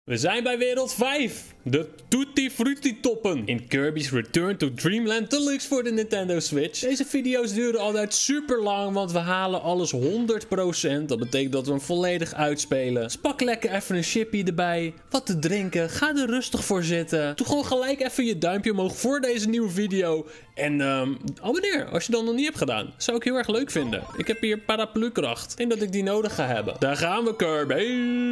We zijn bij wereld 5. De Tutti Frutti toppen. In Kirby's Return to Dreamland Deluxe voor de Nintendo Switch. Deze video's duren altijd super lang, want we halen alles 100%. Dat betekent dat we hem volledig uitspelen. Dus pak lekker even een chippy erbij. Wat te drinken. Ga er rustig voor zitten. Doe gewoon gelijk even je duimpje omhoog voor deze nieuwe video. En abonneer als je dat nog niet hebt gedaan. Zou ik heel erg leuk vinden. Ik heb hier paraplukracht. Ik denk dat ik die nodig ga hebben. Daar gaan we, Kirby.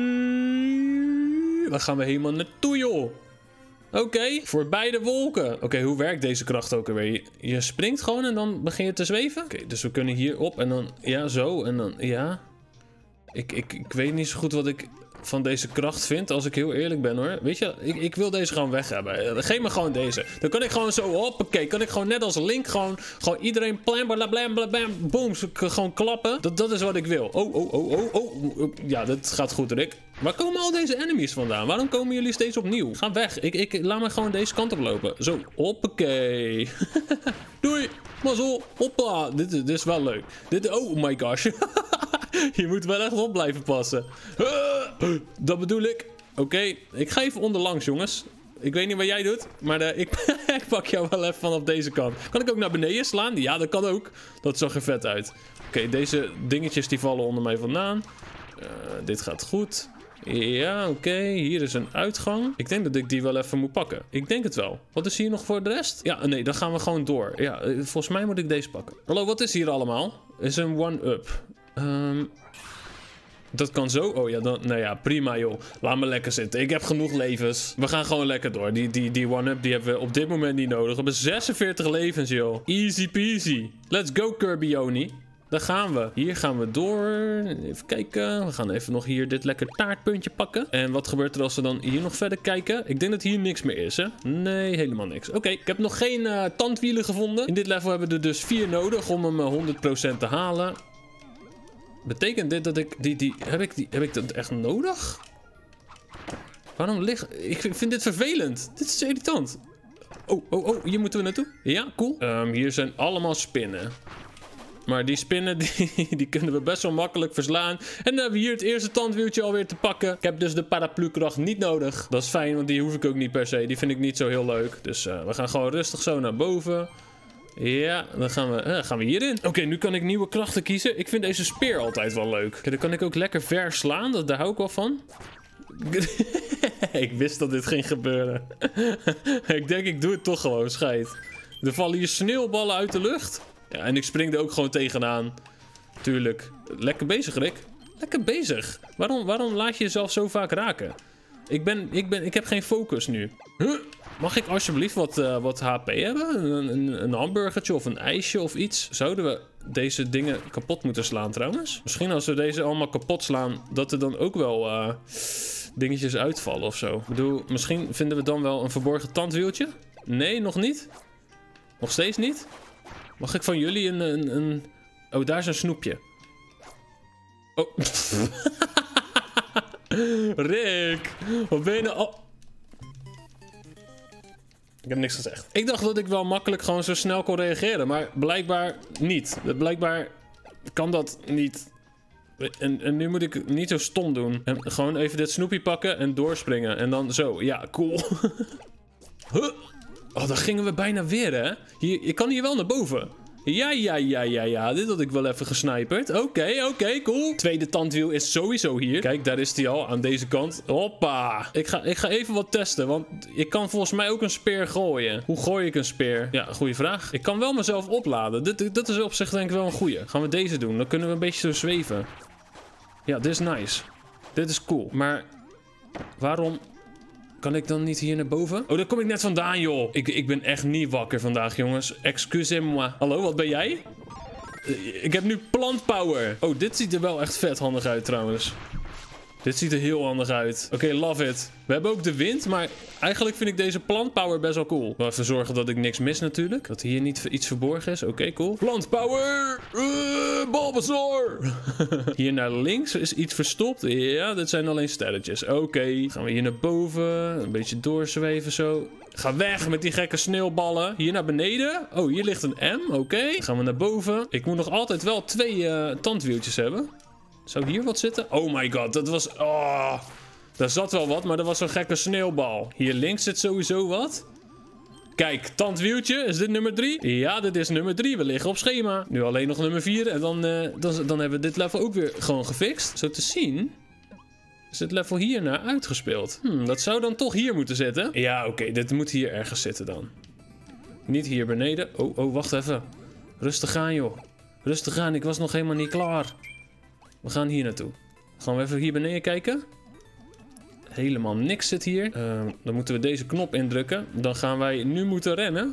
Waar gaan we helemaal naartoe, joh? Oké, voorbij de wolken. Oké, hoe werkt deze kracht ook alweer? Je springt gewoon en dan begin je te zweven? Oké, dus we kunnen hier op en dan... Ja, zo en dan... Ja. Ik weet niet zo goed wat ik van deze kracht vind, als ik heel eerlijk ben, hoor. Weet je, ik wil deze gewoon weg hebben. Geef me gewoon deze. Dan kan ik gewoon zo, hoppakee, kan ik gewoon net als Link gewoon iedereen blam, blam, blam, blam, boom, gewoon klappen. Dat is wat ik wil. Oh. Ja, dat gaat goed, Rick. Waar komen al deze enemies vandaan? Waarom komen jullie steeds opnieuw? Ga weg. Laat me gewoon deze kant op lopen. Zo, hoppakee. Doei. Mazzel. Hoppa. Dit is wel leuk. Oh my gosh. Je moet wel echt op blijven passen. Dat bedoel ik. Oké, ik ga even onderlangs, jongens. Ik weet niet wat jij doet, maar ik pak jou wel even vanaf deze kant. Kan ik ook naar beneden slaan? Ja, dat kan ook. Dat zag er vet uit. Oké, deze dingetjes die vallen onder mij vandaan. Dit gaat goed. Ja, oké. Hier is een uitgang. Ik denk dat ik die wel even moet pakken. Ik denk het wel. Wat is hier nog voor de rest? Ja, nee, dan gaan we gewoon door. Ja, volgens mij moet ik deze pakken. Hallo, wat is hier allemaal? Is een one-up. Dat kan zo. Oh ja, dan, nou ja, prima joh. Laat me lekker zitten. Ik heb genoeg levens. We gaan gewoon lekker door. Die one-up die hebben we op dit moment niet nodig. We hebben 46 levens, joh. Easy peasy. Let's go, Kirby-Oni. Daar gaan we. Hier gaan we door. Even kijken. We gaan even nog hier dit lekker taartpuntje pakken. En wat gebeurt er als we dan hier nog verder kijken? Ik denk dat hier niks meer is, hè? Nee, helemaal niks. Oké, ik heb nog geen tandwielen gevonden. In dit level hebben we er dus 4 nodig om hem 100% te halen. Betekent dit dat ik heb ik dat echt nodig? Waarom ik vind dit vervelend. Dit is irritant. Oh, hier moeten we naartoe. Ja, cool. Hier zijn allemaal spinnen. Maar die spinnen, die kunnen we best wel makkelijk verslaan. En dan hebben we hier het eerste tandwieltje alweer te pakken. Ik heb dus de paraplukracht niet nodig. Dat is fijn, want die hoef ik ook niet per se. Die vind ik niet zo heel leuk. Dus we gaan gewoon rustig zo naar boven. Ja, dan gaan we hierin. Oké, nu kan ik nieuwe krachten kiezen. Ik vind deze speer altijd wel leuk. Oké, dan kan ik ook lekker ver slaan. Daar hou ik wel van. Ik wist dat dit ging gebeuren. Ik denk, ik doe het toch gewoon, scheid. Er vallen hier sneeuwballen uit de lucht. Ja, en ik spring er ook gewoon tegenaan. Tuurlijk. Lekker bezig, Rick. Lekker bezig. Waarom laat je jezelf zo vaak raken? Ik heb geen focus nu. Mag ik alsjeblieft wat HP hebben? Een hamburgertje of een ijsje of iets? Zouden we deze dingen kapot moeten slaan trouwens? Misschien als we deze allemaal kapot slaan, dat er dan ook wel dingetjes uitvallen of zo. Ik bedoel, misschien vinden we dan wel een verborgen tandwieltje? Nee, nog niet? Nog steeds niet? Mag ik van jullie een... Oh, daar is een snoepje. Oh. Rick, wat ben je nou... Oh. Ik heb niks gezegd. Ik dacht dat ik wel makkelijk gewoon zo snel kon reageren, maar blijkbaar niet. Blijkbaar kan dat niet. En nu moet ik niet zo stom doen. En gewoon even dit snoepje pakken en doorspringen. En dan zo. Ja, cool. Huh? Oh, dan gingen we bijna weer, hè? Ik kan hier wel naar boven. Ja. Dit had ik wel even gesniperd. Oké, cool. Tweede tandwiel is sowieso hier. Kijk, daar is hij al aan deze kant. Hoppa. Ik ga even wat testen, want ik kan volgens mij ook een speer gooien. Hoe gooi ik een speer? Ja, goede vraag. Ik kan wel mezelf opladen. Dat is op zich denk ik wel een goeie. Gaan we deze doen? Dan kunnen we een beetje zo zweven. Ja, dit is nice. Dit is cool. Maar waarom... Kan ik dan niet hier naar boven? Oh, daar kom ik net vandaan, joh. Ik ben echt niet wakker vandaag, jongens. Excusez-moi. Hallo, wat ben jij? Ik heb nu plantpower. Oh, dit ziet er wel echt vet handig uit, trouwens. Dit ziet er heel handig uit. Oké, love it. We hebben ook de wind, maar eigenlijk vind ik deze plantpower best wel cool. Wel even zorgen dat ik niks mis natuurlijk. Dat hier niet iets verborgen is. Oké, cool. Plantpower! Bulbasaur! Hier naar links is iets verstopt. Ja, dit zijn alleen sterretjes. Oké. Gaan we hier naar boven. Een beetje doorzweven zo. Ga weg met die gekke sneeuwballen. Hier naar beneden. Oh, hier ligt een M. Oké. Gaan we naar boven. Ik moet nog altijd wel 2 tandwieltjes hebben. Zou hier wat zitten? Oh my god, dat was... Oh, Daar zat wel wat, maar er was zo'n gekke sneeuwbal. Hier links zit sowieso wat. Kijk, tandwieltje. Is dit nummer 3? Ja, dit is nummer 3. We liggen op schema. Nu alleen nog nummer 4. En dan hebben we dit level ook weer gewoon gefixt. Zo te zien is dit level hierna uitgespeeld. Dat zou dan toch hier moeten zitten. Ja, oké. Dit moet hier ergens zitten dan. Niet hier beneden. Oh, wacht even. Rustig aan, joh. Rustig aan. Ik was nog helemaal niet klaar. We gaan hier naartoe. Gaan we even hier beneden kijken. Helemaal niks zit hier. Dan moeten we deze knop indrukken. Dan gaan wij nu moeten rennen.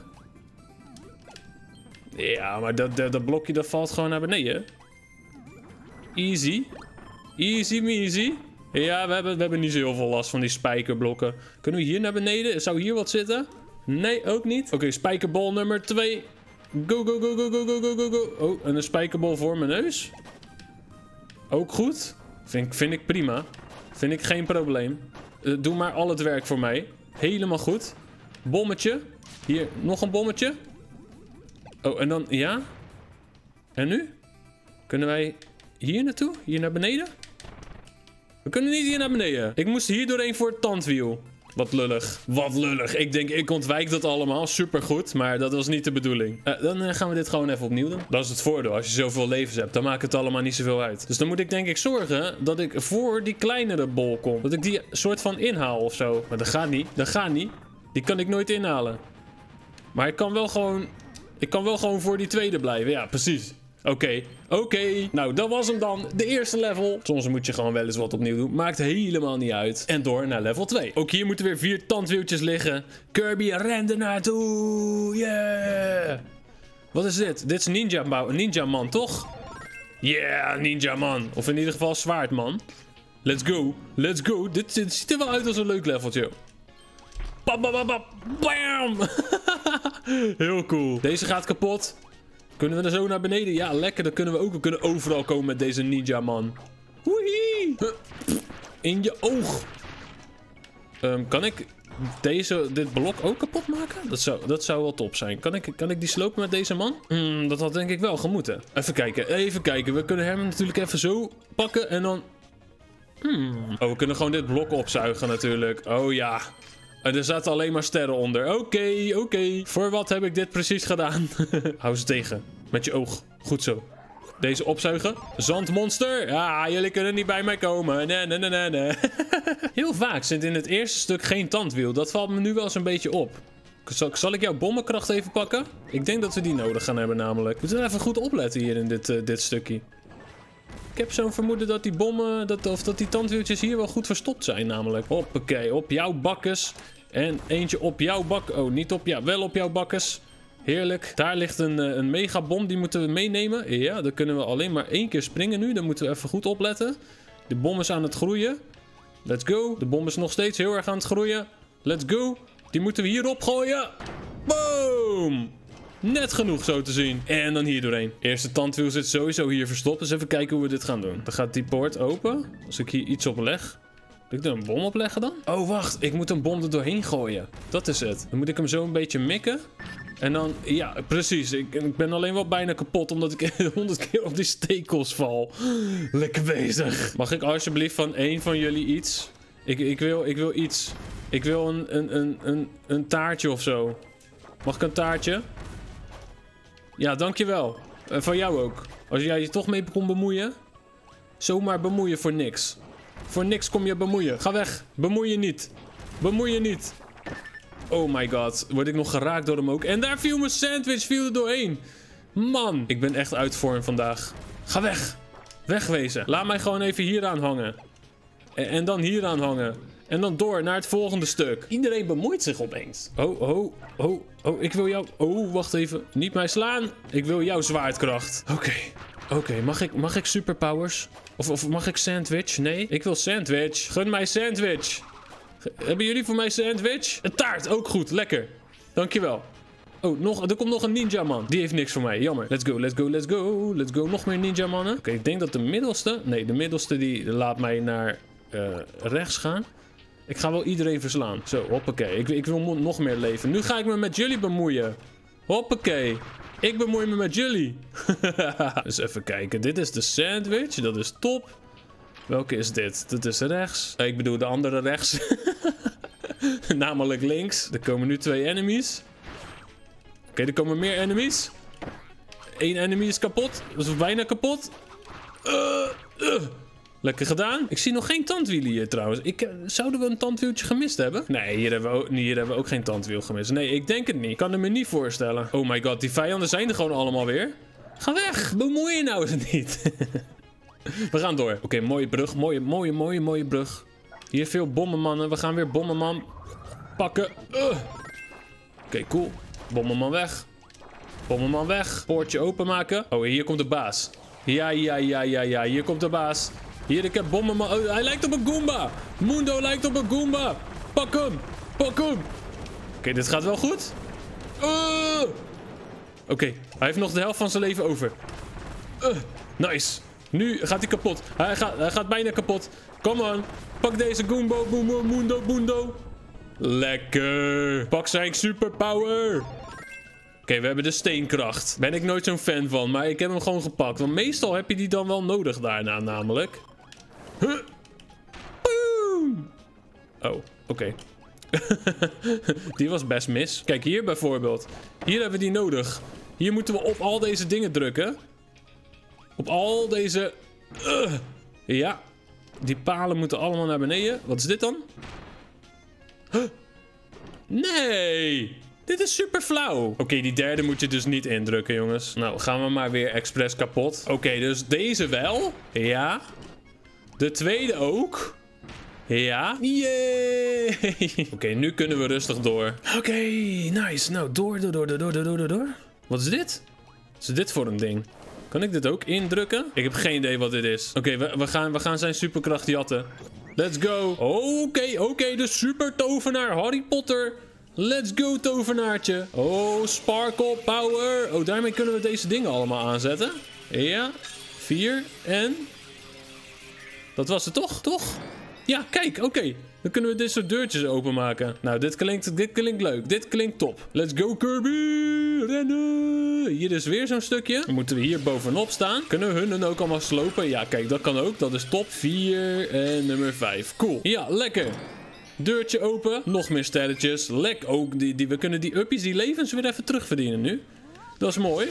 Ja, maar dat blokje dat valt gewoon naar beneden. Easy. Easy measy. Ja, we hebben niet zo heel veel last van die spijkerblokken. Kunnen we hier naar beneden? Zou hier wat zitten? Nee, ook niet. Oké, spijkerbol nummer 2. Go, go, go, go, go, go, go, go, go. Oh, en een spijkerbol voor mijn neus. Ook goed. Vind ik prima. Vind ik geen probleem. Doe maar al het werk voor mij. Helemaal goed. Bommetje. Hier, nog een bommetje. Oh, en dan, ja. En nu? Kunnen wij hier naartoe? Hier naar beneden? We kunnen niet hier naar beneden. Ik moest hier doorheen voor het tandwiel. Wat lullig. Wat lullig. Ik denk, ik ontwijk dat allemaal. Supergoed. Maar dat was niet de bedoeling. Dan gaan we dit gewoon even opnieuw doen. Dat is het voordeel. Als je zoveel levens hebt, dan maakt het allemaal niet zoveel uit. Dus dan moet ik denk ik zorgen dat ik voor die kleinere bol kom. Dat ik die soort van inhaal of zo. Maar dat gaat niet. Dat gaat niet. Die kan ik nooit inhalen. Maar ik kan wel gewoon voor die tweede blijven. Ja, precies. Oké. Nou, dat was hem dan. De eerste level. Soms moet je gewoon wel eens wat opnieuw doen. Maakt helemaal niet uit. En door naar level 2. Ook hier moeten weer 4 tandwieltjes liggen. Kirby, ren er naartoe. Yeah. Wat is dit? Dit is Ninja Man, toch? Yeah, Ninja Man. Of in ieder geval Zwaardman. Let's go. Let's go. Dit ziet er wel uit als een leuk leveltje. Bam. Heel cool. Deze gaat kapot. Kunnen we er zo naar beneden? Ja, lekker. Dan kunnen we ook. We kunnen overal komen met deze Ninja Man. Woehie! In je oog. Kan ik dit blok ook kapot maken? Dat zou wel top zijn. Kan ik die slopen met deze man? Dat had denk ik wel gemoeten. Even kijken. We kunnen hem natuurlijk even zo pakken en dan... Oh, we kunnen gewoon dit blok opzuigen natuurlijk. Oh ja. Er zaten alleen maar sterren onder. Oké. Voor wat heb ik dit precies gedaan? Hou ze tegen. Met je oog. Goed zo. Deze opzuigen. Zandmonster. Ja, jullie kunnen niet bij mij komen. Nee. Heel vaak zit in het eerste stuk geen tandwiel. Dat valt me nu wel eens een beetje op. Zal ik jouw bommenkracht even pakken? Ik denk dat we die nodig gaan hebben namelijk. We moeten even goed opletten hier in dit stukje. Ik heb zo'n vermoeden dat die bommen, dat die tandwieltjes hier wel goed verstopt zijn namelijk. Hoppakee, op jouw bakkes. En eentje op jouw bak. Oh, niet op jou, wel op jouw bakkes. Heerlijk. Daar ligt een megabom, die moeten we meenemen. Ja, dan kunnen we alleen maar 1 keer springen nu. Dan moeten we even goed opletten. De bom is aan het groeien. Let's go. De bom is nog steeds heel erg aan het groeien. Let's go. Die moeten we hierop gooien. Boom. Net genoeg zo te zien. En dan hier doorheen. Eerste tandwiel zit sowieso hier verstopt. Dus even kijken hoe we dit gaan doen. Dan gaat die poort open. Als ik hier iets op leg. Moet ik er een bom op leggen dan? Oh, wacht. Ik moet een bom er doorheen gooien. Dat is het. Dan moet ik hem zo een beetje mikken. En dan, ja, precies. Ik ben alleen wel bijna kapot omdat ik 100 keer op die stekels val. Lekker bezig. Mag ik alsjeblieft van één van jullie iets? Ik wil iets. Ik wil een taartje of zo. Mag ik een taartje? Ja, dankjewel. Van jou ook. Als jij je toch mee kon bemoeien. Zomaar bemoeien voor niks. Voor niks kom je bemoeien. Ga weg. Bemoei je niet. Bemoei je niet. Oh my god. Word ik nog geraakt door hem ook. En daar viel mijn sandwich er doorheen. Man. Ik ben echt uit vorm vandaag. Ga weg. Wegwezen. Laat mij gewoon even hier aan hangen. En dan hier aan hangen. En dan door naar het volgende stuk. Iedereen bemoeit zich opeens. Oh, ik wil jou... Oh, wacht even. Niet mij slaan. Ik wil jouw zwaardkracht. Oké, mag ik superpowers? Of mag ik sandwich? Nee, ik wil sandwich. Gun mij sandwich. Hebben jullie voor mij sandwich? Een taart, ook goed. Lekker. Dankjewel. Oh, er komt nog een ninja man. Die heeft niks voor mij. Jammer. Let's go. Nog meer ninja mannen. Oké, ik denk dat de middelste... Nee, de middelste die laat mij naar rechts gaan. Ik ga wel iedereen verslaan. Zo, hoppakee. Ik wil nog meer leven. Nu ga ik me met jullie bemoeien. Hoppakee. Ik bemoei me met jullie. Dus even kijken. Dit is de sandwich. Dat is top. Welke is dit? Dit is rechts. Ik bedoel de andere rechts. Namelijk links. Er komen nu 2 enemies. Oké, er komen meer enemies. 1 enemy is kapot. Dat is bijna kapot. Lekker gedaan. Ik zie nog geen tandwielen hier trouwens. Zouden we een tandwieltje gemist hebben? Nee, hier hebben we ook geen tandwiel gemist. Nee, ik denk het niet. Ik kan het me niet voorstellen. Oh my god, die vijanden zijn er gewoon allemaal weer. Ga weg. Bemoei je nou eens niet. We gaan door. Oké, mooie brug. Mooie brug. Hier veel bommenmannen. We gaan weer bommenman pakken. Oké, cool. Bommenman weg. Bommenman weg. Poortje openmaken. Oh, hier komt de baas. Ja. Hier komt de baas. Hier, ik heb bommenman. Oh, hij lijkt op een Goomba. Mundo lijkt op een Goomba. Pak hem. Oké, dit gaat wel goed. Oké, hij heeft nog de helft van zijn leven over. Nice. Nu gaat hij kapot. Hij gaat bijna kapot. Come on. Pak deze Goomba. Mundo. Lekker. Pak zijn superpower. Oké, we hebben de steenkracht. Ben ik nooit zo'n fan van, maar ik heb hem gewoon gepakt. Want meestal heb je die dan wel nodig daarna namelijk. Boom. Oh, oké. Die was best mis. Kijk, hier bijvoorbeeld. Hier hebben we die nodig. Hier moeten we op al deze dingen drukken. Op al deze... Ja. Die palen moeten allemaal naar beneden. Wat is dit dan? Nee! Dit is super flauw. Oké, die derde moet je dus niet indrukken, jongens. Nou, gaan we maar weer expres kapot. Oké, dus deze wel. Ja. De tweede ook. Ja. Yay! Oké, nu kunnen we rustig door. Oké, nice. Nou, door. Wat is dit? Wat is dit voor een ding? Kan ik dit ook indrukken? Ik heb geen idee wat dit is. Oké, we gaan zijn superkracht jatten. Let's go. Oké, de super tovenaar Harry Potter. Let's go, tovenaartje. Oh, sparkle power. Oh, daarmee kunnen we deze dingen allemaal aanzetten. Ja, 4 en... Dat was het toch? Ja, kijk, oké. Dan kunnen we dit soort deurtjes openmaken. Nou, dit klinkt leuk. Dit klinkt top. Let's go, Kirby. Rennen. Hier is weer zo'n stukje. Dan moeten we hier bovenop staan. Kunnen we hun dan ook allemaal slopen? Ja, kijk, dat kan ook. Dat is top. 4 en nummer 5. Cool. Ja, lekker. Deurtje open. Nog meer sterretjes. Ook. We kunnen die uppies, die levens weer even terugverdienen nu. Dat is mooi.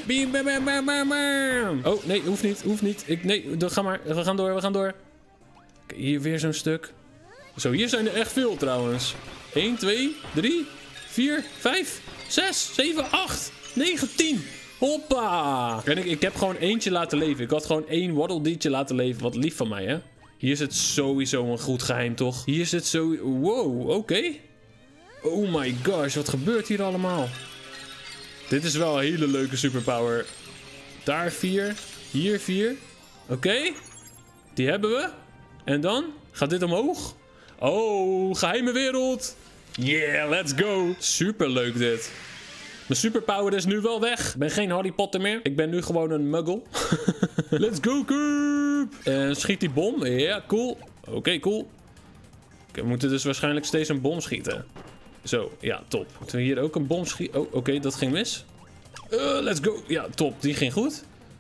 Oh, nee, hoeft niet. Ga maar. We gaan door. Kijk, hier weer zo'n stuk. Zo, hier zijn er echt veel trouwens. 1, 2, 3, 4, 5, 6, 7, 8, 9, 10. Hoppa. En ik heb gewoon eentje laten leven. Ik had gewoon 1 Waddle Deetje laten leven. Wat lief van mij, hè. Hier zit sowieso een goed geheim, toch? Hier zit zo... Wow, oké. Oh my gosh, wat gebeurt hier allemaal? Dit is wel een hele leuke superpower. Daar 4. Hier 4. Oké. Die hebben we. En dan? Gaat dit omhoog? Oh, geheime wereld. Yeah, let's go. Super leuk dit. Mijn superpower is nu wel weg. Ik ben geen Harry Potter meer. Ik ben nu gewoon een muggle. Let's go, Coop. En schiet die bom. Ja, cool. Oké, cool. We moeten dus waarschijnlijk steeds een bom schieten. Zo, ja, top. Moeten we hier ook een bom schieten? Oh, oké, dat ging mis. Let's go. Ja, top. Die ging goed.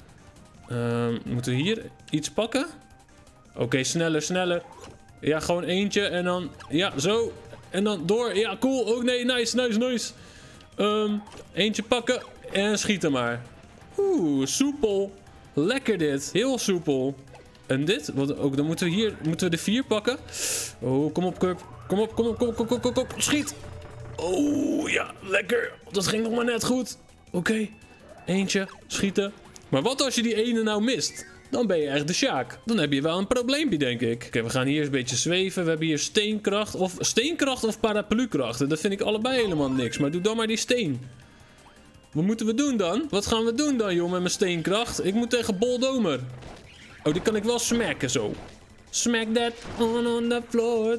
Moeten we hier iets pakken? Oké, sneller. Ja, gewoon eentje en dan... Ja, zo. En dan door. Ja, cool. Oh nee, nice. Eentje pakken en schieten maar. Oeh, soepel. Lekker dit. Heel soepel. En dit? Wat, ook, dan moeten we de 4 pakken. Oh, kom op, Curb. Kom op. Schiet. Oh, ja, lekker. Dat ging nog maar net goed. Oké. Eentje, schieten. Maar wat als je die ene nou mist? Dan ben je echt de Sjaak. Dan heb je wel een probleempje, denk ik. Oké, we gaan hier een beetje zweven. We hebben hier steenkracht of paraplukracht. Dat vind ik allebei helemaal niks. Maar doe dan maar die steen. Wat moeten we doen dan? Wat gaan we doen dan, joh, met mijn steenkracht? Ik moet tegen Boldomer. Oh, die kan ik wel smacken, zo. Smack that on the floor.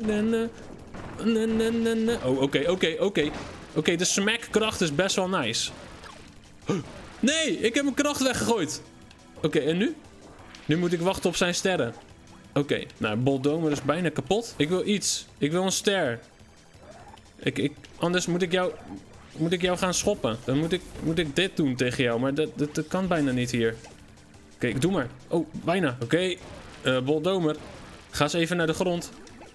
Oh, oké, de smackkracht is best wel nice. Nee, ik heb mijn kracht weggegooid. Oké, en nu? Nu moet ik wachten op zijn sterren. Oké, nou, Boldomer is bijna kapot. Ik wil iets. Ik wil een ster. Anders moet ik jou gaan schoppen. Dan moet ik dit doen tegen jou. Maar dat kan bijna niet hier. Oké, ik doe maar. Oh, bijna. Oké, Boldomer. Ga eens even naar de grond.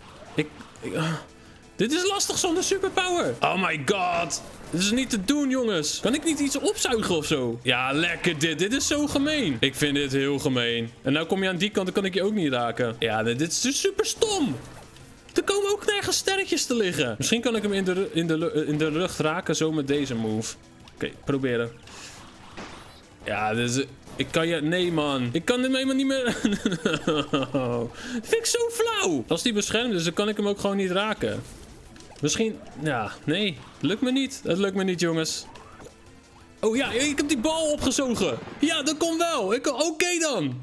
Dit is lastig zonder superpower. Oh my god. Dit is niet te doen, jongens. Kan ik niet iets opzuigen of zo? Ja, lekker dit. Dit is zo gemeen. Ik vind dit heel gemeen. En nou kom je aan die kant, dan kan ik je ook niet raken. Ja, dit is dus super stom. Er komen ook nergens sterretjes te liggen. Misschien kan ik hem in de rug raken, zo met deze move. Oké, proberen. Ja, dit is... Ik kan je... Nee, man. Ik kan hem helemaal niet meer... Dat vind ik zo flauw. Als die beschermd is, dan kan ik hem ook gewoon niet raken. Misschien... Ja, nee. Lukt me niet. Het lukt me niet, jongens. Oh ja, ik heb die bal opgezogen. Ja, dat komt wel. Oké dan.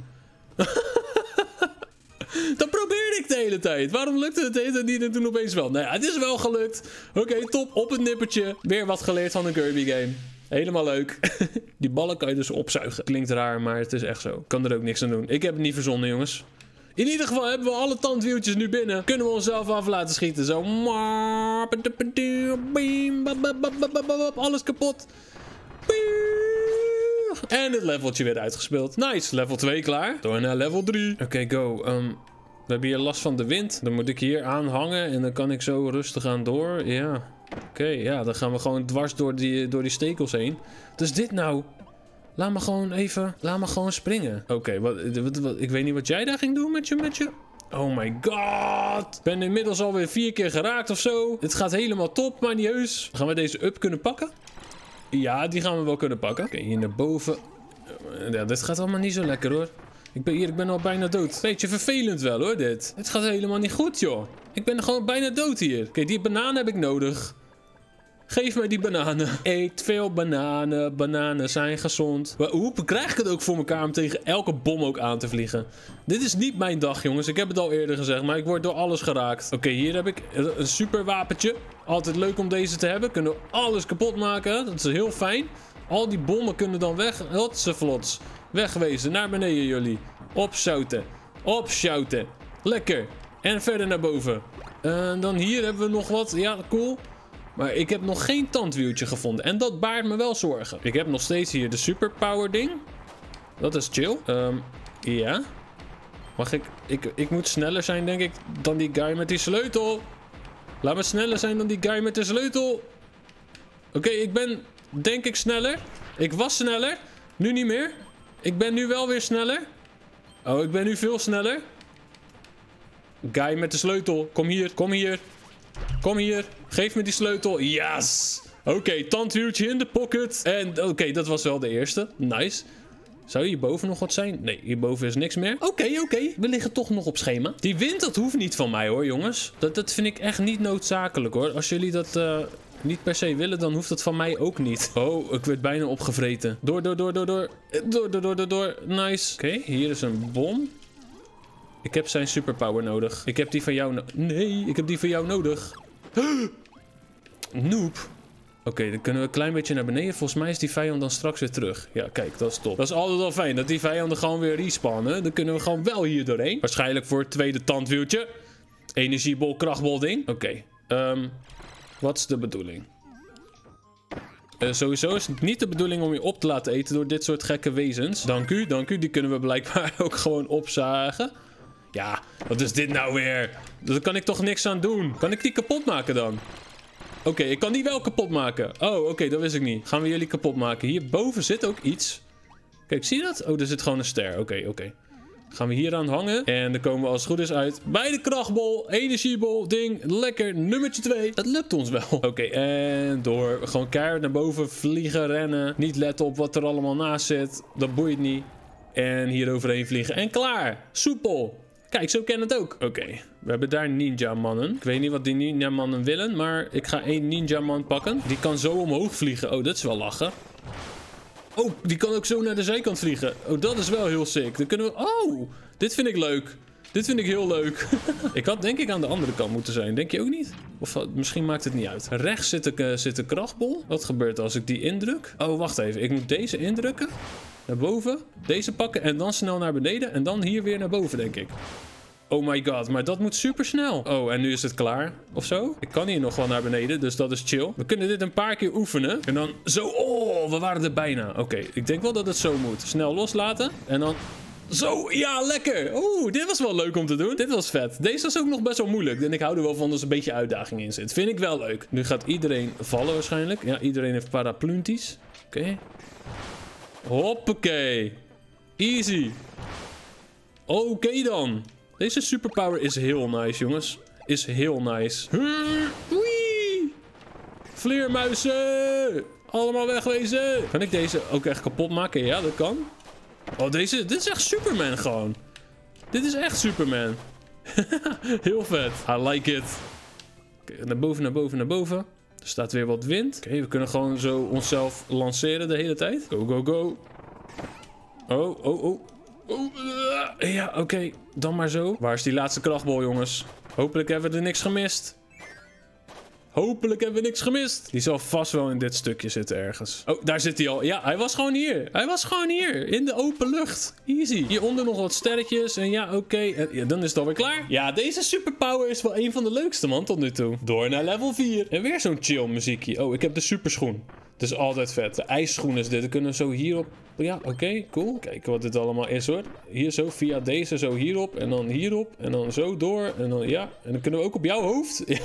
Dat probeerde ik de hele tijd. Waarom lukte het de hele tijd niet en toen opeens wel? Nou ja, het is wel gelukt. Oké, top. Op het nippertje. Weer wat geleerd van een Kirby game. Helemaal leuk. Die ballen kan je dus opzuigen. Klinkt raar, maar het is echt zo. Kan er ook niks aan doen. Ik heb het niet verzonnen, jongens. In ieder geval hebben we alle tandwieltjes nu binnen. Kunnen we onszelf af laten schieten. Zo. Alles kapot. En het leveltje weer uitgespeeld. Nice. Level 2 klaar. Door naar level 3. Oké, go. We hebben hier last van de wind. Dan moet ik hier aan hangen. En dan kan ik zo rustig aan door. Ja. Oké, ja. Dan gaan we gewoon dwars door die stekels heen. Dus dit nou... Laat me gewoon even... Laat me gewoon springen. Oké, ik weet niet wat jij daar ging doen met je... Oh my god. Ik ben inmiddels alweer 4 keer geraakt of zo. Het gaat helemaal top, maar niet heus. Gaan we deze up kunnen pakken? Ja, die gaan we wel kunnen pakken. Oké, hier naar boven. Ja, dit gaat allemaal niet zo lekker, hoor. Ik ben al bijna dood. Beetje vervelend wel, hoor, dit. Het gaat helemaal niet goed, joh. Ik ben gewoon bijna dood hier. Oké, die bananen heb ik nodig. Geef mij die bananen. Eet veel bananen. Bananen zijn gezond. Maar hoe krijg ik het ook voor elkaar om tegen elke bom ook aan te vliegen? Dit is niet mijn dag, jongens. Ik heb het al eerder gezegd, maar ik word door alles geraakt. Oké, hier heb ik een super wapentje. Altijd leuk om deze te hebben. Kunnen we alles kapot maken. Dat is heel fijn. Al die bommen kunnen dan weg. Hotsevlots. Wegwezen. Naar beneden, jullie. Opzouten. Opschouten. Lekker. En verder naar boven. Dan hier hebben we nog wat. Ja, cool. Maar ik heb nog geen tandwieltje gevonden. En dat baart me wel zorgen. Ik heb nog steeds hier de superpower ding. Dat is chill. Ja. Mag ik moet sneller zijn, denk ik, dan die guy met die sleutel. Laat me sneller zijn dan die guy met de sleutel. Oké, ik ben, denk ik, sneller. Ik was sneller. Nu niet meer. Ik ben nu wel weer sneller. Oh, ik ben nu veel sneller. Guy met de sleutel. Kom hier, kom hier. Kom hier. Geef me die sleutel. Yes. Oké, tandwieltje in de pocket. En oké, dat was wel de eerste. Nice. Zou hierboven nog wat zijn? Nee, hierboven is niks meer. Oké. We liggen toch nog op schema. Die wind, dat hoeft niet van mij, hoor, jongens. Dat vind ik echt niet noodzakelijk, hoor. Als jullie dat niet per se willen, dan hoeft dat van mij ook niet. Oh, ik werd bijna opgevreten. Door. Nice. Oké, hier is een bom. Ik heb zijn superpower nodig. Ik heb die van jou Nee, ik heb die van jou nodig. Noob. Oké, dan kunnen we een klein beetje naar beneden. Volgens mij is die vijand dan straks weer terug. Ja, kijk, dat is top. Dat is altijd wel fijn, dat die vijanden gewoon weer respawnen. Dan kunnen we gewoon wel hier doorheen. Waarschijnlijk voor het tweede tandwieltje. Energiebol, krachtbol ding. Oké. Wat is de bedoeling? Sowieso is het niet de bedoeling om je op te laten eten door dit soort gekke wezens. Dank u. Die kunnen we blijkbaar ook gewoon opzagen. Ja, wat is dit nou weer? Daar kan ik toch niks aan doen? Kan ik die kapot maken dan? Oké, ik kan die wel kapot maken. Oh, oké, dat wist ik niet. Gaan we jullie kapot maken. Hierboven zit ook iets. Kijk, zie je dat? Oh, er zit gewoon een ster. Oké. Gaan we hier aan hangen. En dan komen we als het goed is uit bij de krachtbol, energiebol, ding. Lekker, nummertje 2. Dat lukt ons wel. Oké, en door. Gewoon keihard naar boven vliegen, rennen. Niet letten op wat er allemaal naast zit. Dat boeit niet. En hier overheen vliegen. En klaar. Soepel. Kijk, zo ken het ook. Oké, we hebben daar ninja-mannen. Ik weet niet wat die ninja-mannen willen, maar ik ga 1 ninja-man pakken. Die kan zo omhoog vliegen. Oh, dat is wel lachen. Oh, die kan ook zo naar de zijkant vliegen. Oh, dat is wel heel sick. Dan kunnen we... Oh, dit vind ik leuk. Dit vind ik heel leuk. Ik had denk ik aan de andere kant moeten zijn. Denk je ook niet? Of misschien maakt het niet uit. Rechts zit de krachtbol. Wat gebeurt als ik die indruk? Oh, wacht even. Ik moet deze indrukken. Naar boven. Deze pakken en dan snel naar beneden. En dan hier weer naar boven, denk ik. Oh my god, maar dat moet super snel. Oh, en nu is het klaar. Of zo. Ik kan hier nog wel naar beneden, dus dat is chill. We kunnen dit een paar keer oefenen. En dan zo... Oh, we waren er bijna. Oké, ik denk wel dat het zo moet. Snel loslaten. En dan... Zo, ja, lekker. Oeh, dit was wel leuk om te doen. Dit was vet. Deze was ook nog best wel moeilijk. En ik hou er wel van als er een beetje uitdaging in zit. Vind ik wel leuk. Nu gaat iedereen vallen waarschijnlijk. Ja, iedereen heeft paraplunties. Oké. Hoppakee. Easy. Oké dan. Deze superpower is heel nice, jongens. Is heel nice. Wee. Vleermuizen. Allemaal wegwezen. Kan ik deze ook echt kapot maken? Ja, dat kan. Oh, dit is echt Superman gewoon. Dit is echt Superman. Heel vet. I like it. Okay, naar boven, naar boven, naar boven. Er staat weer wat wind. Oké, we kunnen gewoon zo onszelf lanceren de hele tijd. Go, go, go. Oh, oh, oh. Ja, oké. Dan maar zo. Waar is die laatste krachtbol, jongens? Hopelijk hebben we er niks gemist. Hopelijk hebben we niks gemist. Die zal vast wel in dit stukje zitten ergens. Oh, daar zit hij al. Ja, hij was gewoon hier. Hij was gewoon hier. In de open lucht. Easy. Hieronder nog wat sterretjes. En ja, oké. Ja, dan is het alweer klaar. Ja, deze superpower is wel een van de leukste, man, tot nu toe. Door naar level 4. En weer zo'n chill muziekje. Oh, ik heb de superschoen. Dat is altijd vet. De ijsschoen is dit. Dan kunnen we zo hierop... Ja, oké, cool. Kijken wat dit allemaal is, hoor. Hier zo, via deze, zo hierop. En dan hierop. En dan zo door. En dan, ja. En dan kunnen we ook op jouw hoofd. Ja.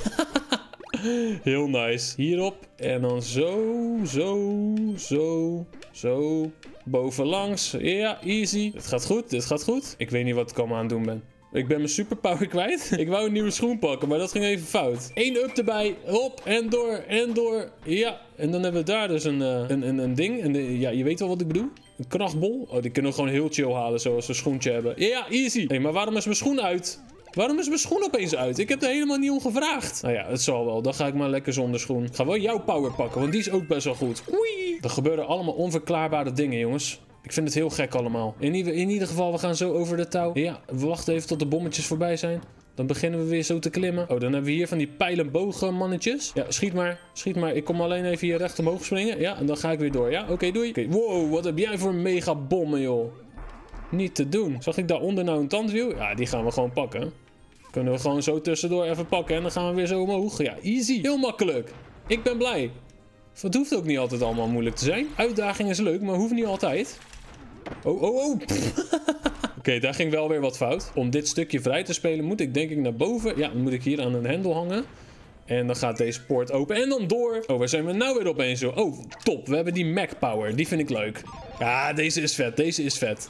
Heel nice. Hierop. En dan zo, zo, zo, zo. Bovenlangs. Ja, easy. Dit gaat goed, dit gaat goed. Ik weet niet wat ik allemaal aan het doen ben. Ik ben mijn superpower kwijt. Ik wou een nieuwe schoen pakken, maar dat ging even fout. 1 up erbij. Hop, en door, en door. Ja, en dan hebben we daar dus een ding. En ja, je weet wel wat ik bedoel. Een krachtbol. Oh, die kunnen we gewoon heel chill halen, zoals we een schoentje hebben. Ja, easy. Hé, maar waarom is mijn schoen uit? Waarom is mijn schoen opeens uit? Ik heb er helemaal niet om gevraagd. Nou ja, het zal wel. Dan ga ik maar lekker zonder schoen. Ik ga wel jouw power pakken, want die is ook best wel goed. Oei. Er gebeuren allemaal onverklaarbare dingen, jongens. Ik vind het heel gek allemaal. In ieder geval, we gaan zo over de touw. Ja, we wachten even tot de bommetjes voorbij zijn. Dan beginnen we weer zo te klimmen. Oh, dan hebben we hier van die pijlenbogen mannetjes. Ja, schiet maar. Schiet maar. Ik kom alleen even hier recht omhoog springen. Ja, en dan ga ik weer door. Ja, oké, doei. Okay. Wow, wat heb jij voor mega bommen, joh. Niet te doen. Zag ik daaronder nou een tandwiel? Ja, die gaan we gewoon pakken. Kunnen we gewoon zo tussendoor even pakken. En dan gaan we weer zo omhoog. Ja, easy. Heel makkelijk. Ik ben blij. Het hoeft ook niet altijd allemaal moeilijk te zijn. Uitdaging is leuk, maar hoeft niet altijd. Oh, oh, oh. Oké, daar ging wel weer wat fout. Om dit stukje vrij te spelen moet ik denk ik naar boven. Ja, dan moet ik hier aan een hendel hangen. En dan gaat deze poort open. En dan door. Oh, waar zijn we nou weer opeens zo? Oh, top. We hebben die Mac Power. Die vind ik leuk. Ja, deze is vet. Deze is vet.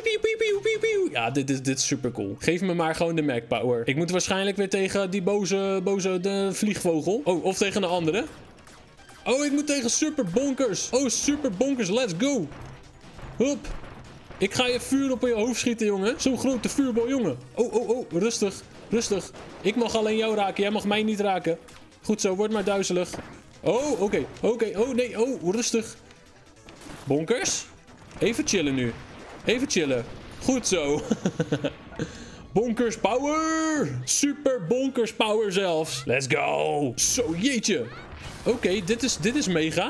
Ja, dit is super cool. Geef me maar gewoon de Mac Power. Ik moet waarschijnlijk weer tegen die boze de vliegvogel. Oh, of tegen een andere. Oh, ik moet tegen Super Bonkers. Oh, Super Bonkers. Let's go. Hup. Ik ga je vuur op je hoofd schieten, jongen. Zo'n grote vuurbal, jongen. Oh, oh, oh. Rustig. Rustig. Ik mag alleen jou raken. Jij mag mij niet raken. Goed zo. Word maar duizelig. Oh, oké. Oké. Oh, nee. Oh, rustig. Bonkers. Even chillen nu. Even chillen. Goed zo. Bonkers power. Super bonkers power zelfs. Let's go. Zo, jeetje. Oké, dit is mega.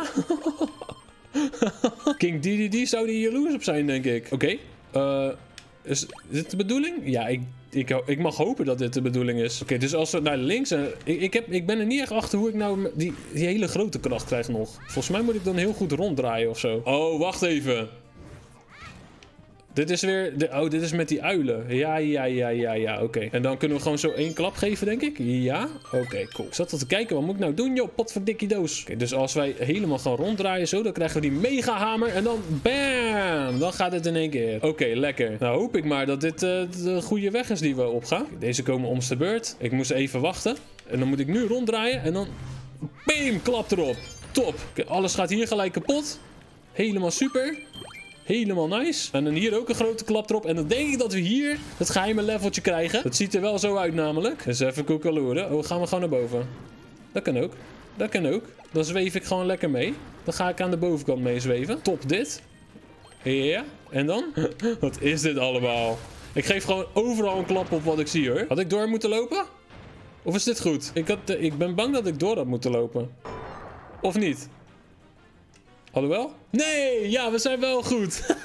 King DDD zou hier jaloers op zijn, denk ik. Oké. Is dit de bedoeling? Ja, ik mag hopen dat dit de bedoeling is. Oké, dus als we naar links... Ik ben er niet echt achter hoe ik nou die hele grote kracht krijg nog. Volgens mij moet ik dan heel goed ronddraaien of zo. Oh, wacht even. Dit is weer... dit is met die uilen. Ja. Oké. En dan kunnen we gewoon zo 1 klap geven, denk ik. Ja? Oké, cool. Ik zat al te kijken, wat moet ik nou doen, joh? Potverdikkie doos. Oké, dus als wij helemaal gaan ronddraaien zo, dan krijgen we die mega hamer. En dan... Bam! Dan gaat het in 1 keer. Oké, lekker. Nou hoop ik maar dat dit de goede weg is die we opgaan. Deze komen om de beurt. Ik moest even wachten. En dan moet ik nu ronddraaien. En dan... Bam! Klap erop. Top. Oké, alles gaat hier gelijk kapot. Helemaal super. Helemaal nice. En dan hier ook een grote klap erop. En dan denk ik dat we hier het geheime leveltje krijgen. Dat ziet er wel zo uit namelijk. Dus even koekaloeren. Oh, gaan we gewoon naar boven. Dat kan ook. Dat kan ook. Dan zweef ik gewoon lekker mee. Dan ga ik aan de bovenkant meezweven. Top dit. Ja. En dan? Wat is dit allemaal? Ik geef gewoon overal een klap op wat ik zie, hoor. Had ik door moeten lopen? Of is dit goed? Ik ben bang dat ik door had moeten lopen. Of niet? Alhoewel? Nee! Ja, we zijn wel goed.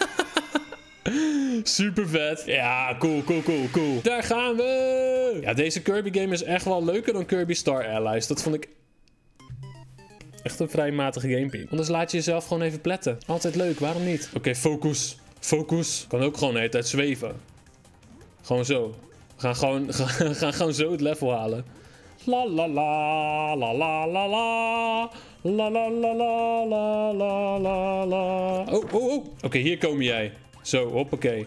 Super vet. Ja, cool. Daar gaan we! Ja, deze Kirby game is echt wel leuker dan Kirby Star Allies. Dat vond ik echt een vrij matige gamepie. Anders laat je jezelf gewoon even pletten. Altijd leuk, waarom niet? Oké, focus. Focus. Kan ook gewoon de hele tijd zweven. Gewoon zo. We gaan gewoon zo het level halen. La la la, la la la la. La la la la la la la la. Oh, oh, oh. Oké, hier kom jij. Zo, hoppakee.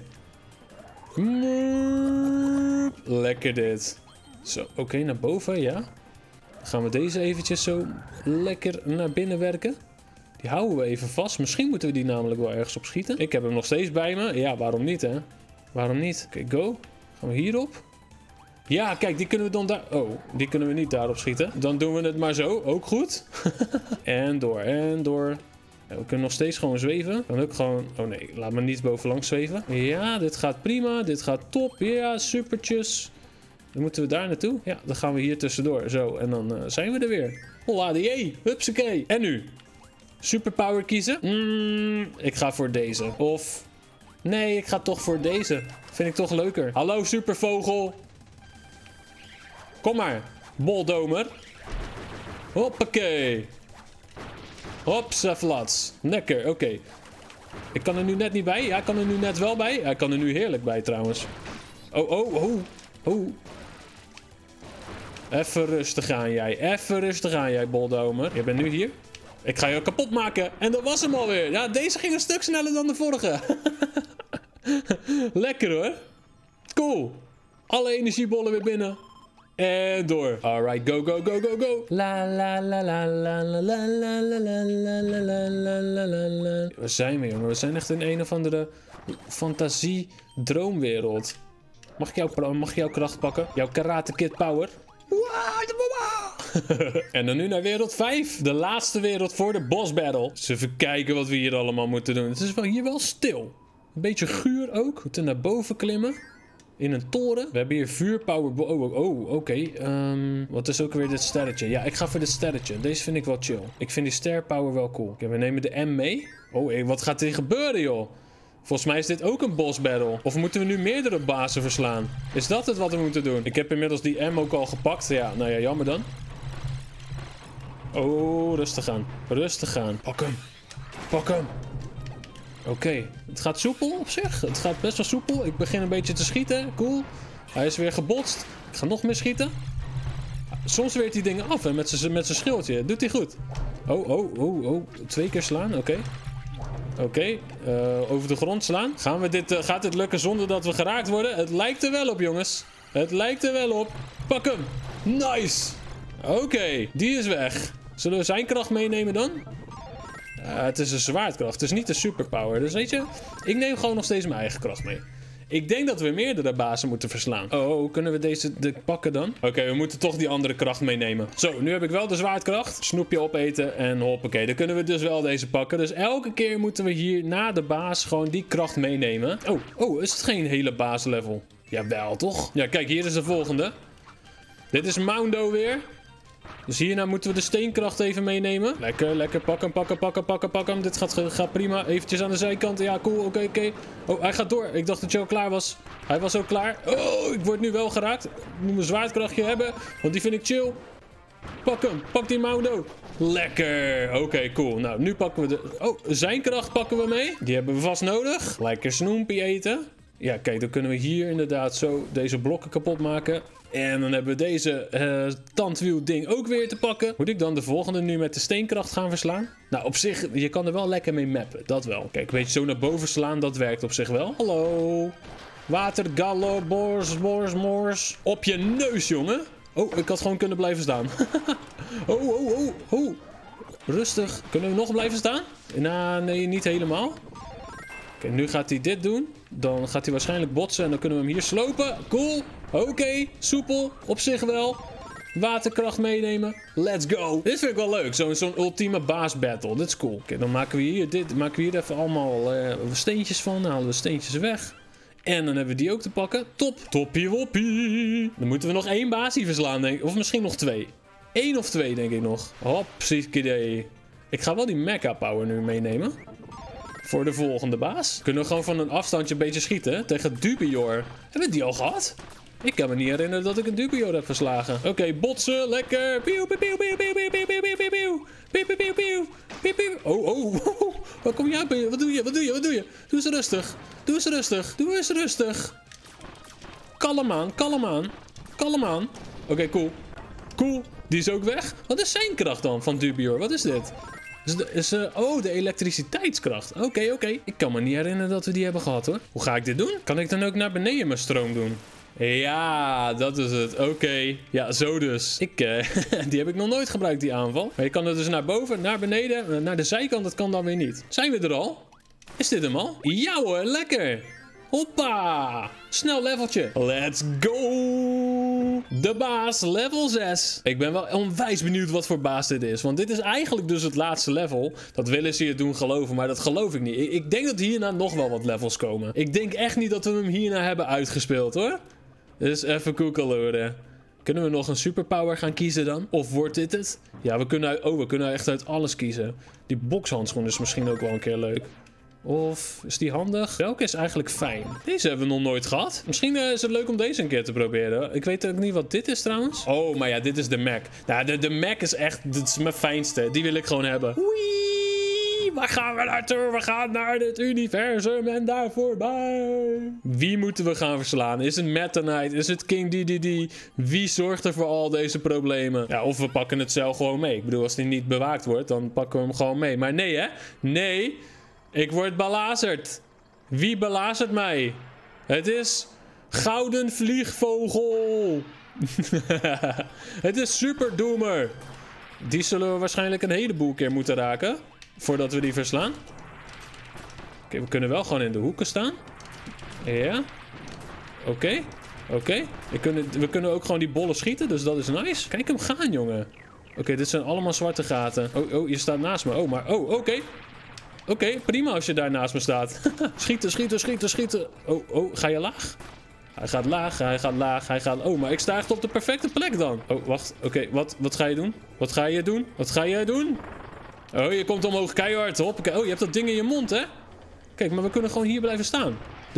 Lekker dit. Zo, oké, naar boven, ja. Dan gaan we deze eventjes zo lekker naar binnen werken. Die houden we even vast. Misschien moeten we die namelijk wel ergens op schieten. Ik heb hem nog steeds bij me. Ja, waarom niet, hè? Waarom niet? Oké, go. Gaan we hierop. Ja, kijk, die kunnen we dan daar... Oh, die kunnen we niet daarop schieten. Dan doen we het maar zo. Ook goed. En door, en door. Ja, we kunnen nog steeds gewoon zweven. Kan ook gewoon... Oh nee, laat me niet bovenlangs zweven. Ja, dit gaat prima. Dit gaat top. Ja, supertjes. Dan moeten we daar naartoe. Ja, dan gaan we hier tussendoor. Zo, en dan zijn we er weer. Holla, die hupsakee. En nu? Superpower kiezen? Ik ga voor deze. Of... Nee, ik ga toch voor deze. Vind ik toch leuker. Hallo, supervogel. Kom maar, boldomer. Hoppakee. Hopsaflats. Lekker, oké. Ik kan er nu net niet bij. Ja, ik kan er nu net wel bij. Hij kan er nu heerlijk bij trouwens. Oh, oh, oh. Oh. Even rustig aan jij. Even rustig aan jij, boldomer. Je bent nu hier. Ik ga je kapot maken. En dat was hem alweer. Ja, deze ging een stuk sneller dan de vorige. Lekker hoor. Cool. Alle energiebollen weer binnen. En door. Alright, go, go, go, go, go. La la la la la la la la la la la la la la. Waar zijn we, jongen? We zijn echt in een of andere fantasie-droomwereld. Mag ik jouw kracht pakken? Jouw Karate Kid power? En dan nu naar wereld 5. De laatste wereld voor de boss battle. Dus even kijken wat we hier allemaal moeten doen. Het is hier wel stil. Een beetje guur ook. We moeten naar boven klimmen. In een toren. We hebben hier vuurpower. Oh, oké. Wat is ook weer dit sterretje? Ja, ik ga voor dit sterretje. Deze vind ik wel chill. Ik vind die sterpower wel cool. Oké, we nemen de M mee. Oh, wat gaat hier gebeuren, joh? Volgens mij is dit ook een boss battle. Of moeten we nu meerdere bazen verslaan? Is dat het wat we moeten doen? Ik heb inmiddels die M ook al gepakt. Ja, nou ja, jammer dan. Oh, rustig aan. Rustig aan. Pak hem. Pak hem. Oké, het gaat soepel op zich. Het gaat best wel soepel. Ik begin een beetje te schieten. Cool. Hij is weer gebotst. Ik ga nog meer schieten. Soms weert hij dingen af hè, met zijn schildje. Doet hij goed. Oh. 2 keer slaan. Oké. Oké. Over de grond slaan. Gaat dit lukken zonder dat we geraakt worden? Het lijkt er wel op, jongens. Het lijkt er wel op. Pak hem. Nice. Oké, die is weg. Zullen we zijn kracht meenemen dan? Het is een zwaardkracht. Het is niet een superpower. Dus weet je, ik neem gewoon nog steeds mijn eigen kracht mee. Ik denk dat we meerdere bazen moeten verslaan. Oh, kunnen we deze pakken dan? Oké, we moeten toch die andere kracht meenemen. Zo, nu heb ik wel de zwaardkracht. Snoepje opeten en hoppakee. Dan kunnen we dus wel deze pakken. Dus elke keer moeten we hier na de baas gewoon die kracht meenemen. Oh, is het geen hele baaslevel? Jawel, toch? Ja, kijk, hier is de volgende. Dit is Moundo weer. Dus hierna moeten we de steenkracht even meenemen. Lekker. Pak hem. Dit gaat prima. Eventjes aan de zijkant. Ja, cool. Oké. Oh, hij gaat door. Ik dacht dat je al klaar was. Hij was ook klaar. Oh, ik word nu wel geraakt. Ik moet mijn zwaardkrachtje hebben. Want die vind ik chill. Pak hem. Pak die Moundo. Lekker. Oké, cool. Nou, nu pakken we de... Oh, zijn kracht pakken we mee. Die hebben we vast nodig. Lekker snoempie eten. Ja, kijk, dan kunnen we hier inderdaad zo deze blokken kapot maken. En dan hebben we deze tandwiel ding ook weer te pakken. Moet ik dan de volgende nu met de steenkracht gaan verslaan? Nou, op zich, je kan er wel lekker mee mappen. Dat wel. Kijk, weet je, zo naar boven slaan, dat werkt op zich wel. Hallo. Watergallo, bors. Op je neus, jongen. Oh, ik had gewoon kunnen blijven staan. Oh. Rustig. Kunnen we nog blijven staan? Nou, nee, niet helemaal. Oké, nu gaat hij dit doen. Dan gaat hij waarschijnlijk botsen en dan kunnen we hem hier slopen. Cool. Oké, soepel. Op zich wel. Waterkracht meenemen. Let's go. Dit vind ik wel leuk. Zo'n ultieme baas battle. Dit is cool. Oké, dan maken we hier even allemaal steentjes van. Dan halen we steentjes weg. En dan hebben we die ook te pakken. Top. Toppie woppie. Dan moeten we nog 1 basie verslaan, denk ik. Of misschien nog 2. 1 of 2, denk ik nog. Hopsiekidee. Ik ga wel die mecha power nu meenemen. Voor de volgende baas. Kunnen we gewoon van een afstandje een beetje schieten. Tegen Dubior. Hebben we die al gehad? Ik kan me niet herinneren dat ik een Dubior heb verslagen. Oké, botsen. Lekker. Oh. Waar kom je uit? Wat doe je? Wat doe je? Wat doe je? Doe eens rustig. Doe eens rustig. Doe eens rustig. Kalm aan. Kalm aan. Kalm aan. Oké, cool. Cool. Die is ook weg. Wat is zijn kracht dan van Dubior? Wat is dit? Oh, de elektriciteitskracht. Oké. Ik kan me niet herinneren dat we die hebben gehad, hoor. Hoe ga ik dit doen? Kan ik dan ook naar beneden mijn stroom doen? Ja, dat is het. Oké. Ja, zo dus. Die heb ik nog nooit gebruikt, die aanval. Maar je kan er dus naar boven, naar beneden, naar de zijkant. Dat kan dan weer niet. Zijn we er al? Is dit hem al? Ja hoor, lekker. Hoppa. Snel leveltje. Let's go. De baas, level 6. Ik ben wel onwijs benieuwd wat voor baas dit is. Want dit is eigenlijk dus het laatste level. Dat willen ze je doen geloven, maar dat geloof ik niet. Ik denk dat hierna nog wel wat levels komen. Ik denk echt niet dat we hem hierna hebben uitgespeeld, hoor. Dus even koekeloeren. Kunnen we nog een superpower gaan kiezen dan? Of wordt dit het? Ja, we kunnen echt uit alles kiezen. Die bokshandschoen is misschien ook wel een keer leuk. Of is die handig? Welke is eigenlijk fijn? Deze hebben we nog nooit gehad. Misschien is het leuk om deze een keer te proberen. Ik weet ook niet wat dit is trouwens. Oh, maar ja, dit is de Mac. Nou, de Mac is echt... Dit is mijn fijnste. Die wil ik gewoon hebben. Wee! Waar gaan we naartoe? We gaan naar dit universum en daar voorbij. Wie moeten we gaan verslaan? Is het Meta Knight? Is het King DDD? Wie zorgt er voor al deze problemen? Ja, of we pakken het zelf gewoon mee. Ik bedoel, als die niet bewaakt wordt, dan pakken we hem gewoon mee. Maar nee, hè? Nee. Ik word belazerd. Wie belazert mij? Het is Gouden Vliegvogel. Het is Super Doomer. Die zullen we waarschijnlijk een heleboel keer moeten raken. Voordat we die verslaan. Oké, we kunnen wel gewoon in de hoeken staan. Ja. Oké. We kunnen ook gewoon die bollen schieten. Dus dat is nice. Kijk hem gaan, jongen. Oké, dit zijn allemaal zwarte gaten. Oh, je staat naast me. Oké. Oké, prima als je daar naast me staat. Schieten. Oh, ga je laag? Hij gaat laag. Oh, maar ik sta echt op de perfecte plek dan. Oh, wacht. Oké, wat ga je doen? Wat ga jij doen? Oh, je komt omhoog keihard. Hoppakee. Oh, je hebt dat ding in je mond, hè? Kijk, maar we kunnen gewoon hier blijven staan.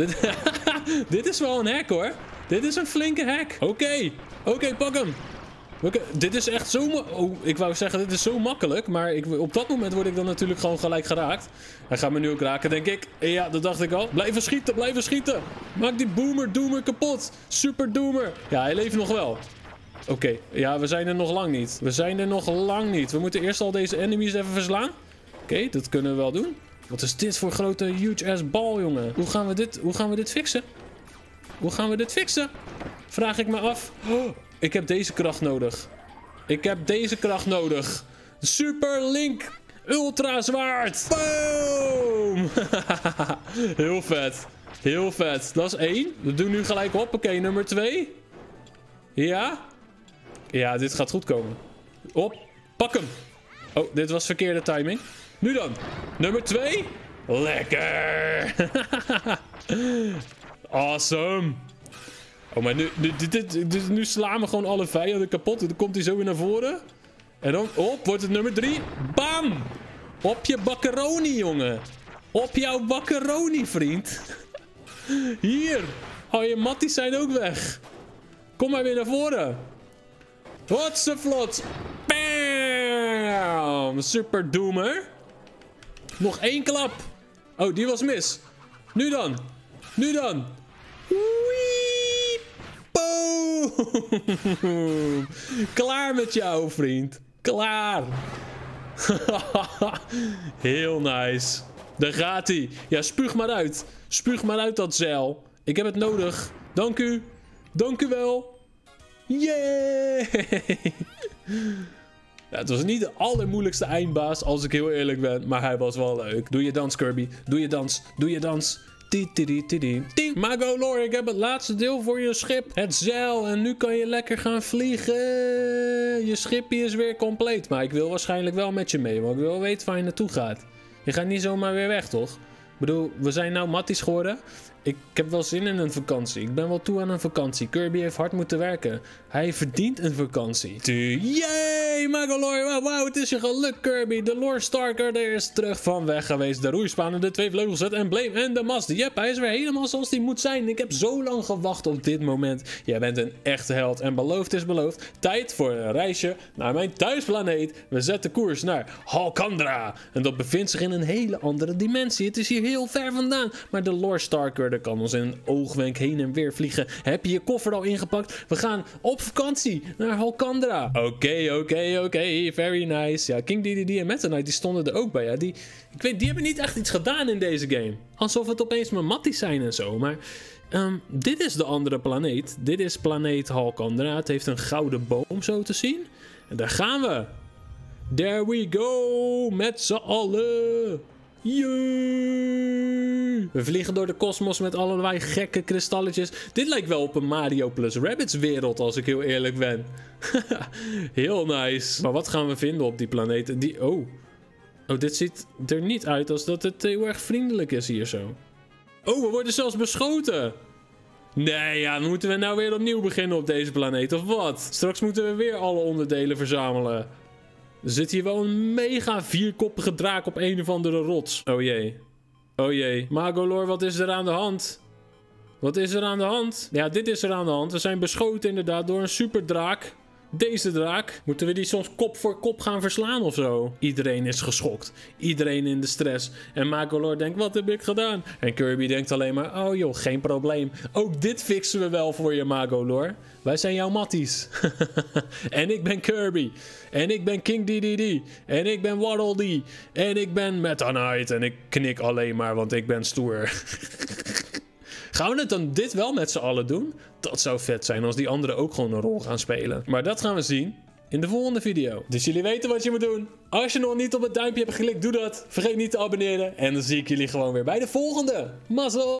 Dit is wel een hack, hoor. Dit is een flinke hack. Oké, pak hem. Dit is echt zo... ik wou zeggen, dit is zo makkelijk. Maar op dat moment word ik dan natuurlijk gewoon gelijk geraakt. Hij gaat me nu ook raken, denk ik. Ja, dat dacht ik al. Blijven schieten. Maak die Doomer kapot. Super Doomer. Ja, hij leeft nog wel. Oké, ja, we zijn er nog lang niet. We moeten eerst al deze enemies even verslaan. Oké, dat kunnen we wel doen. Wat is dit voor grote huge ass bal, jongen? Hoe gaan we dit fixen? Vraag ik me af. Oh, ik heb deze kracht nodig. Super Link Ultra Zwaard. Boom! Heel vet. Dat is 1. We doen nu gelijk op. Oké, nummer 2. Ja, dit gaat goed komen. Op, pak hem. Oh, dit was verkeerde timing. Nu dan. Nummer 2. Lekker. Awesome. Oh, maar nu slaan we gewoon alle vijanden kapot. Dan komt hij zo weer naar voren. En dan, wordt het nummer 3. Bam! Op je bakkeroni, jongen. Op jouw bakkeroni, vriend. Hier. Oh, je matties zijn ook weg. Kom maar weer naar voren. Hotsevlot. Bam! Super Doomer. Nog 1 klap. Oh, die was mis. Nu dan. Wee! Boom! Klaar met jou, vriend. Klaar. Heel nice. Daar gaat hij. Ja, spuug maar uit. Spuug maar uit dat zeil. Ik heb het nodig. Dank u. Dank u wel. Yay! Ja, het was niet de allermoeilijkste eindbaas, als ik heel eerlijk ben. Maar hij was wel leuk. Doe je dans, Kirby. Doe je dans. Magolor, ik heb het laatste deel voor je schip. Het zeil. En nu kan je lekker gaan vliegen. Je schipje is weer compleet. Maar ik wil waarschijnlijk wel met je mee. Want ik wil weten waar je naartoe gaat. Je gaat niet zomaar weer weg, toch? Ik bedoel, we zijn nou matties geworden. Ik heb wel zin in een vakantie. Ik ben wel toe aan een vakantie. Kirby heeft hard moeten werken. Hij verdient een vakantie. Yay, Magolor. Wauw, het is je geluk, Kirby. De Lord Starkiller is terug van weg geweest. De roeispanen, de 2 vleugels, het embleem en de mast. Yep, hij is weer helemaal zoals hij moet zijn. Ik heb zo lang gewacht op dit moment. Jij bent een echte held en beloofd is beloofd. Tijd voor een reisje naar mijn thuisplaneet. We zetten koers naar Halkandra. En dat bevindt zich in een hele andere dimensie. Het is hier heel ver vandaan. Maar de Lord Starkiller kan ons in een oogwenk heen en weer vliegen. Heb je je koffer al ingepakt? We gaan op vakantie naar Halkandra. Oké. Very nice. Ja, King Dedede en Meta Knight, die stonden er ook bij. Ja, die hebben niet echt iets gedaan in deze game. Alsof het opeens maar matties zijn en zo. Maar dit is de andere planeet. Dit is planeet Halkandra. Het heeft een gouden boom zo te zien. En daar gaan we. There we go. Met z'n allen. Yay! We vliegen door de kosmos met allerlei gekke kristalletjes. Dit lijkt wel op een Mario plus Rabbids wereld, als ik heel eerlijk ben. Heel nice. Maar wat gaan we vinden op die planeet? Oh, dit ziet er niet uit als dat het heel erg vriendelijk is hier zo. Oh, we worden zelfs beschoten. Nee, ja, dan moeten we nou weer opnieuw beginnen op deze planeet, of wat? Straks moeten we weer alle onderdelen verzamelen. Er zit hier wel een mega vierkoppige draak op een of andere rots. Oh jee. Oh jee. Magolor, wat is er aan de hand? Wat is er aan de hand? Ja, dit is er aan de hand. We zijn beschoten inderdaad door een superdraak. Deze draak. Moeten we die soms kop voor kop gaan verslaan of zo? Iedereen is geschokt. Iedereen in de stress. En Magolor denkt, wat heb ik gedaan? En Kirby denkt alleen maar, oh joh, geen probleem. Ook dit fixen we wel voor je, Magolor. Wij zijn jouw matties. En ik ben Kirby. En ik ben King Dedede. En ik ben Waddle Dee. En ik ben Meta Knight. En ik knik alleen maar, want ik ben stoer. Gaan we het dan dit wel met z'n allen doen? Dat zou vet zijn als die anderen ook gewoon een rol gaan spelen. Maar dat gaan we zien in de volgende video. Dus jullie weten wat je moet doen. Als je nog niet op het duimpje hebt geklikt, doe dat. Vergeet niet te abonneren. En dan zie ik jullie gewoon weer bij de volgende. Mazzel!